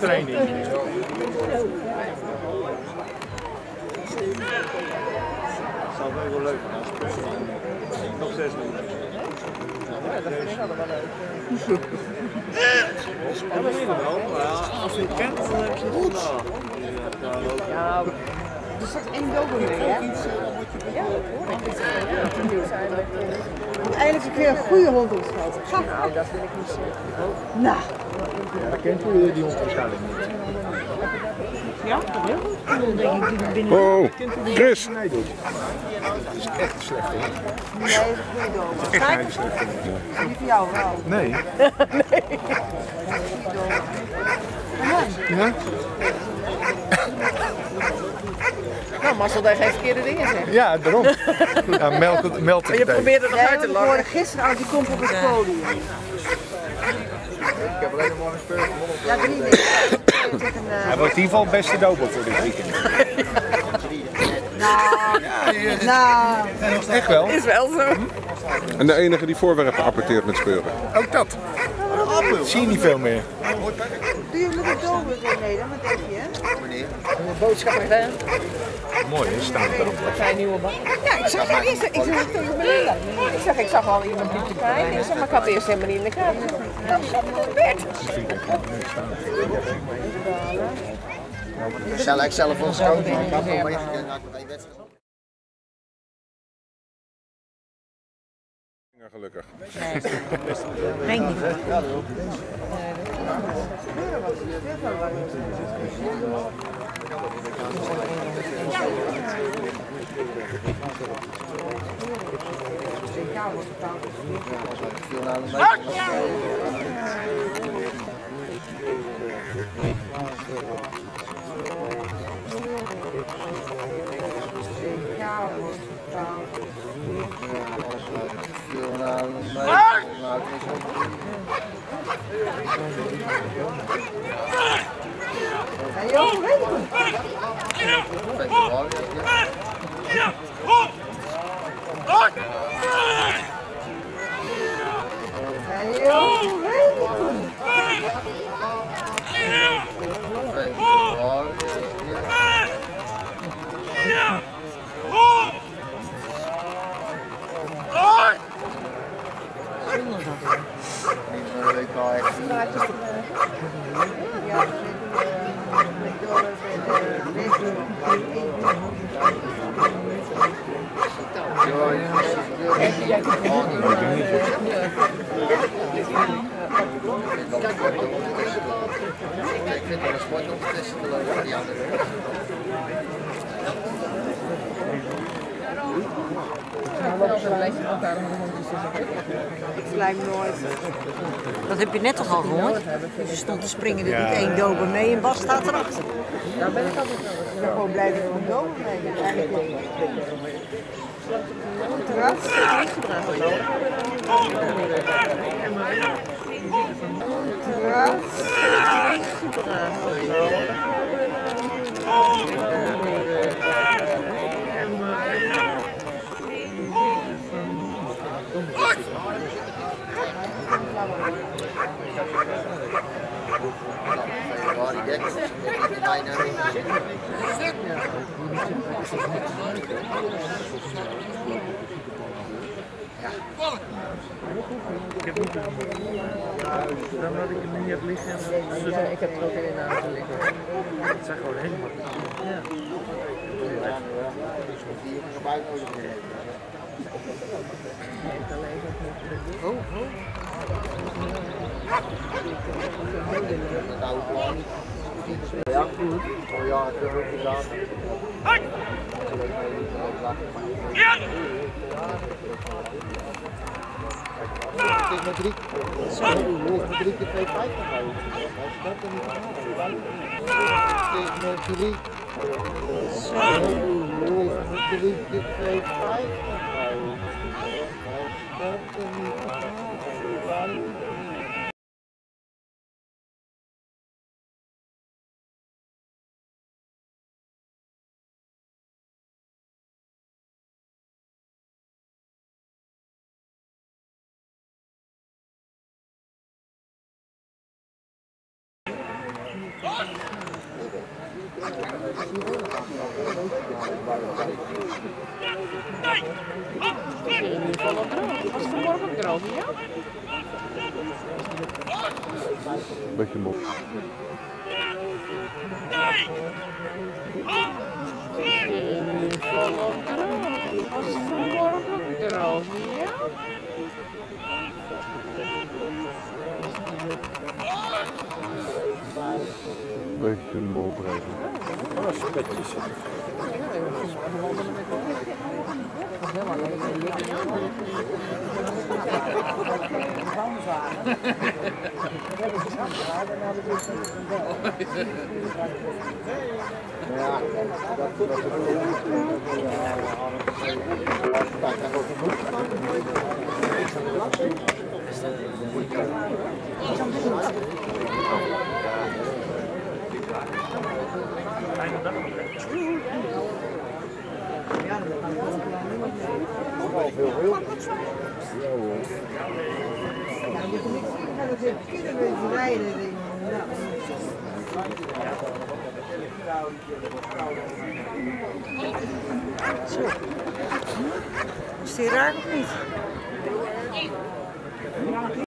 training. Dat zou wel leuk zijn. Nog 6 minuten. Ja, dat vind ik allemaal leuk. Ja, dat is wel, maar als je het kent, dan heb je het goed. Ja, er zit één dober mee, hè? Ja, dat hoor ik. Want eigenlijk een keer een goede hond ontschoten. Nou, dat wil ik niet zeggen. Nou. Ja, dat kent u die hond waarschijnlijk niet. Ja, dat wil ik. Oh, Chris! Nee, doet. Dat is echt slecht hoor. Nee, dat is een goede dober. Echt een hele slechte hond. Die voor jou wel. Nee. Nee. Ja? Nou, Marcel, daar geen verkeerde dingen zeggen. Ja, daarom. Ja, meld het Je probeert het nog uit te lachen. Ik hoorde gisteren al, die komt op het podium. Ik heb alleen nog maar een speurtje. Ja, 3 weken. Hij wordt in ieder geval het beste doper voor dit weekend. Nou, Echt wel? is wel zo. En de enige die voorwerpen apporteert met speuren. Ook dat. Zie je niet veel meer. Doe je met de dober mee dan? Wat denk je? Wanneer? Boodschappen gedaan. Mooi, hè? Staat erop. Een nieuwe bak. Ja, ik zag al eerst, ik zag al iemand liep pijn. Ik zeg, maar ik had eerst helemaal niet in de kaart. Dan zat het in bed. Ik zal zelf ons coach, maar ik had nog meegekend naar de wedstrijd. Ja, gelukkig. Denk niet. Ik vind wel een sport om te testen te lopen die andere. Ik slijm nooit. Dat heb je net toch al gehoord? Ze stond te springen, er doet één dober mee en Bas staat erachter. Daar ben ik altijd wel. Ik ben gewoon blij dat ik een dober mee ben. Eigenlijk terras, niet gedragen nodig. Terras, niet gedragen nodig. Ik heb niet dan had ik hem niet heb liggen. Ja, ik heb er ook in laten liggen. Het zijn gewoon helemaal. Ja. Oh, oh. Ja, goed. Oh ja, ik heb het gedaan. Het is met 3 keer 2,50 houden. Dat is niet aan. Het is met 3 keer 2,50 houden. Dat is niet aan. Was het vanmorgen ook droog, ja? Beetje mop. Was het vanmorgen ook droog, ja? Beetje mop rijden. Ja, dat is kijk, daar wordt Zo. Is die raar of niet?